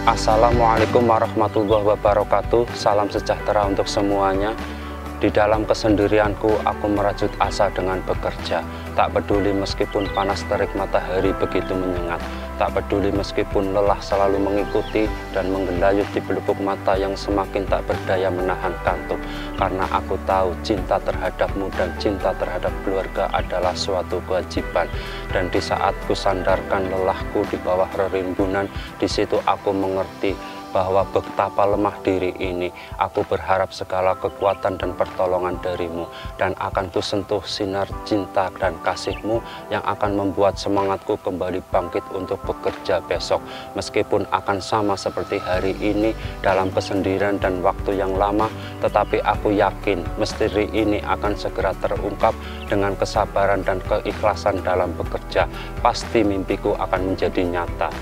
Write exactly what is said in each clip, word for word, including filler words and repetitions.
Assalamualaikum warahmatullahi wabarakatuh. Salam sejahtera untuk semuanya. Di dalam kesendirianku, aku merajut asa dengan bekerja. Tak peduli meskipun panas terik matahari begitu menyengat. Tak peduli meskipun lelah selalu mengikuti dan menggelayut di pelupuk mata yang semakin tak berdaya menahan kantuk. Karena aku tahu cinta terhadapmu dan cinta terhadap keluarga adalah suatu kewajiban. Dan di saat ku sandarkan lelahku di bawah rerimbunan, di situ aku mengerti bahwa betapa lemah diri ini. Aku berharap segala kekuatan dan pertolongan darimu, dan akan kusentuh sinar cinta dan kasihmu yang akan membuat semangatku kembali bangkit untuk bekerja besok. Meskipun akan sama seperti hari ini dalam kesendirian dan waktu yang lama, tetapi aku yakin misteri ini akan segera terungkap dengan kesabaran dan keikhlasan dalam bekerja. Pasti mimpiku akan menjadi nyata.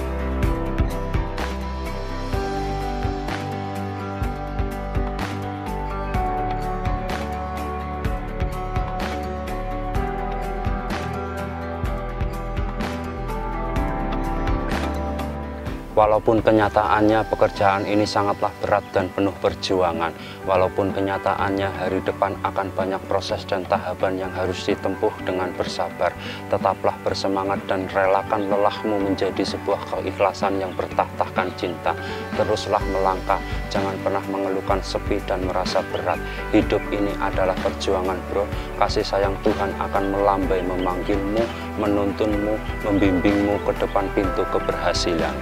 Walaupun kenyataannya pekerjaan ini sangatlah berat dan penuh perjuangan, walaupun kenyataannya hari depan akan banyak proses dan tahapan yang harus ditempuh dengan bersabar, tetaplah bersemangat dan relakan lelahmu menjadi sebuah keikhlasan yang bertahtahkan cinta. Teruslah melangkah, jangan pernah mengeluhkan sepi dan merasa berat. Hidup ini adalah perjuangan, bro. Kasih sayang Tuhan akan melambai memanggilmu, menuntunmu, membimbingmu ke depan pintu keberhasilan.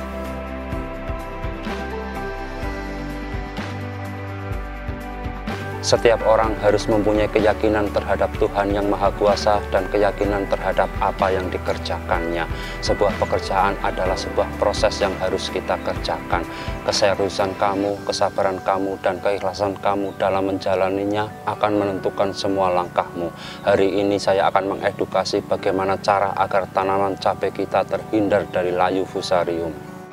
Setiap orang harus mempunyai keyakinan terhadap Tuhan yang Maha Kuasa dan keyakinan terhadap apa yang dikerjakannya. Sebuah pekerjaan adalah sebuah proses yang harus kita kerjakan. Keseriusan kamu, kesabaran kamu, dan keikhlasan kamu dalam menjalaninya akan menentukan semua langkahmu. Hari ini saya akan mengedukasi bagaimana cara agar tanaman cabai kita terhindar dari layu fusarium.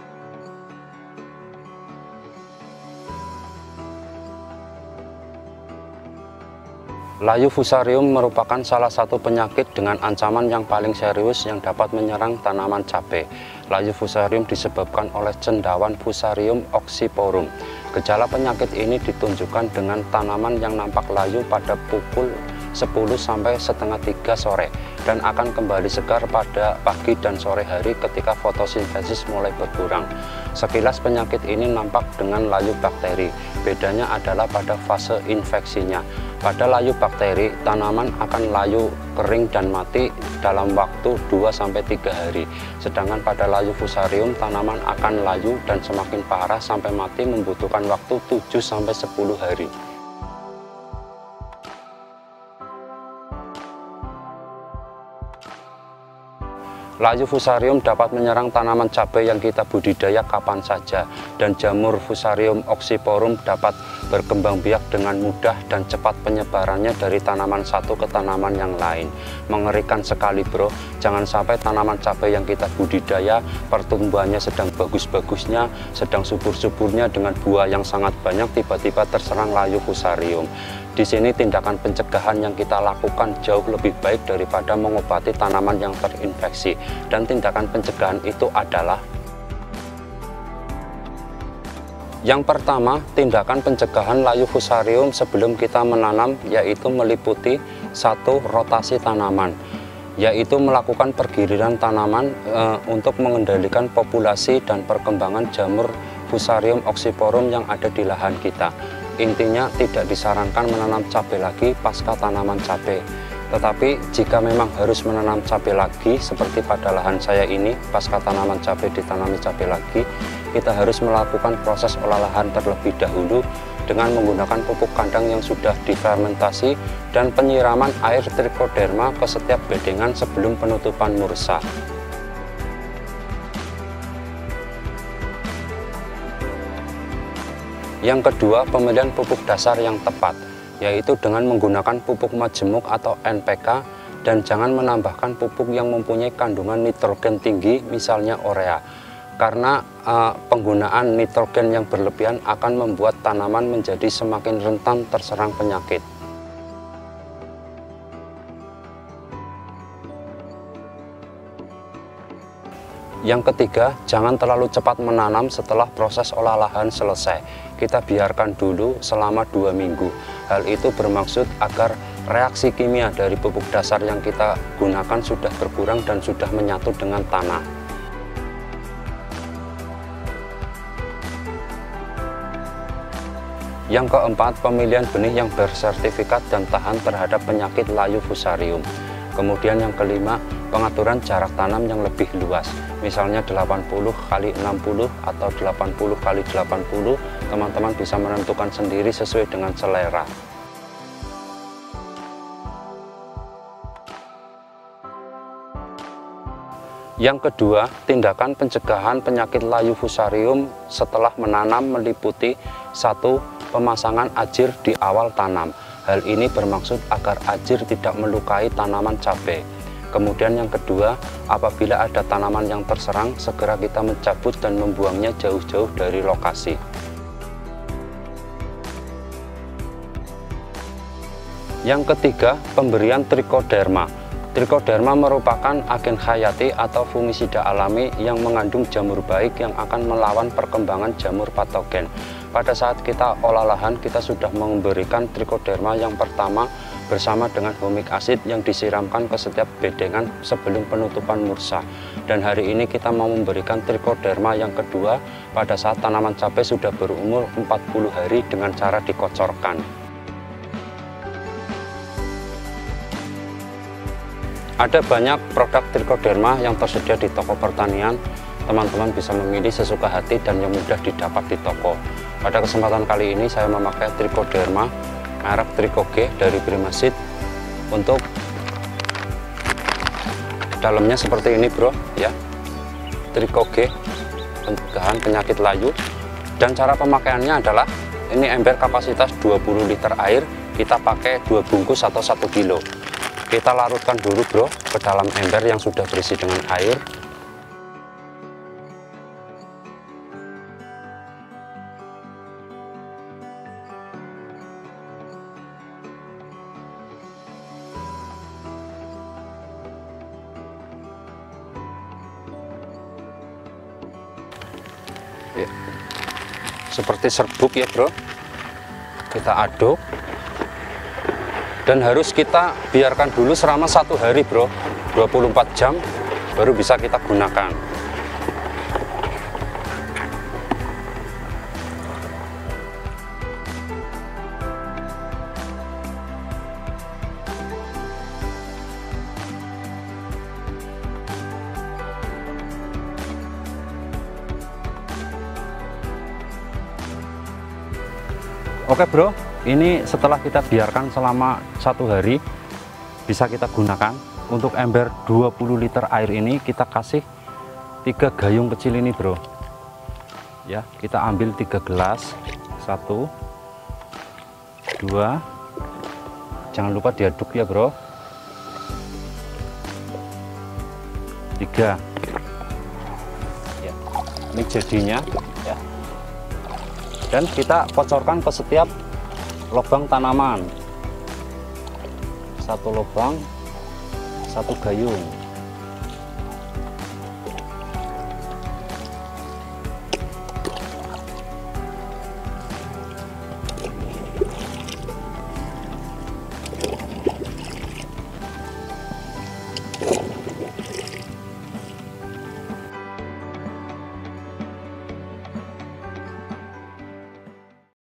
Layu fusarium merupakan salah satu penyakit dengan ancaman yang paling serius yang dapat menyerang tanaman cabai. Layu fusarium disebabkan oleh cendawan Fusarium oxyporum. Gejala penyakit ini ditunjukkan dengan tanaman yang nampak layu pada pukul sepuluh sampai setengah tiga sore dan akan kembali segar pada pagi dan sore hari ketika fotosintesis mulai berkurang. Sekilas penyakit ini nampak dengan layu bakteri. Bedanya adalah pada fase infeksinya. Pada layu bakteri, tanaman akan layu kering dan mati dalam waktu dua sampai tiga hari. Sedangkan pada layu fusarium, tanaman akan layu dan semakin parah sampai mati membutuhkan waktu tujuh sampai sepuluh hari. Layu fusarium dapat menyerang tanaman cabai yang kita budidaya kapan saja, dan jamur Fusarium oxyporum dapat berkembang biak dengan mudah dan cepat penyebarannya dari tanaman satu ke tanaman yang lain. Mengerikan sekali, bro. Jangan sampai tanaman cabai yang kita budidaya pertumbuhannya sedang bagus-bagusnya, sedang subur-suburnya dengan buah yang sangat banyak, tiba-tiba terserang layu fusarium. Di sini tindakan pencegahan yang kita lakukan jauh lebih baik daripada mengobati tanaman yang terinfeksi. Dan tindakan pencegahan itu adalah: yang pertama, tindakan pencegahan layu fusarium sebelum kita menanam yaitu meliputi satu, rotasi tanaman, yaitu melakukan pergiliran tanaman e, untuk mengendalikan populasi dan perkembangan jamur Fusarium oxyporum yang ada di lahan kita. Intinya tidak disarankan menanam cabai lagi pasca tanaman cabai. Tetapi jika memang harus menanam cabai lagi seperti pada lahan saya ini, pasca tanaman cabai ditanami cabai lagi, kita harus melakukan proses olahan terlebih dahulu dengan menggunakan pupuk kandang yang sudah difermentasi dan penyiraman air trichoderma ke setiap bedengan sebelum penutupan mursa. Yang kedua, pemilihan pupuk dasar yang tepat, yaitu dengan menggunakan pupuk majemuk atau N P K, dan jangan menambahkan pupuk yang mempunyai kandungan nitrogen tinggi, misalnya urea, karena uh, penggunaan nitrogen yang berlebihan akan membuat tanaman menjadi semakin rentan terserang penyakit. Yang ketiga, jangan terlalu cepat menanam setelah proses olah lahan selesai. Kita biarkan dulu selama dua minggu. Hal itu bermaksud agar reaksi kimia dari pupuk dasar yang kita gunakan sudah berkurang dan sudah menyatu dengan tanah. Yang keempat, pemilihan benih yang bersertifikat dan tahan terhadap penyakit layu fusarium. Kemudian yang kelima, pengaturan jarak tanam yang lebih luas, misalnya delapan puluh kali enam puluh atau delapan puluh kali delapan puluh. Teman-teman bisa menentukan sendiri sesuai dengan selera. Yang kedua, tindakan pencegahan penyakit layu fusarium setelah menanam meliputi satu, pemasangan ajir di awal tanam. Hal ini bermaksud agar ajir tidak melukai tanaman cabai. Kemudian yang kedua, apabila ada tanaman yang terserang, segera kita mencabut dan membuangnya jauh-jauh dari lokasi. Yang ketiga, pemberian trichoderma. Trichoderma merupakan agen hayati atau fungisida alami yang mengandung jamur baik yang akan melawan perkembangan jamur patogen. Pada saat kita olah lahan, kita sudah memberikan trichoderma yang pertama bersama dengan humic acid yang disiramkan ke setiap bedengan sebelum penutupan mursa. Dan hari ini kita mau memberikan trichoderma yang kedua pada saat tanaman cabai sudah berumur empat puluh hari dengan cara dikocorkan. Ada banyak produk trichoderma yang tersedia di toko pertanian. Teman-teman bisa memilih sesuka hati dan yang mudah didapat di toko. Pada kesempatan kali ini saya memakai trichoderma merek Trichoge dari Primaseed. Untuk dalamnya seperti ini bro ya, Trichoge pencegahan penyakit layu. Dan cara pemakaiannya adalah ini ember kapasitas dua puluh liter air, kita pakai dua bungkus atau satu kilo. Kita larutkan dulu bro ke dalam ember yang sudah berisi dengan air. Ya, seperti serbuk ya bro, kita aduk dan harus kita biarkan dulu selama satu hari bro, dua puluh empat jam baru bisa kita gunakan. Oke bro, ini setelah kita biarkan selama satu hari bisa kita gunakan. Untuk ember dua puluh liter air ini kita kasih tiga gayung kecil ini bro ya. Kita ambil tiga gelas, satu dua, jangan lupa diaduk ya bro, tiga ya. Ini jadinya ya. Dan kita kocorkan ke setiap lubang tanaman, satu lubang, satu gayung.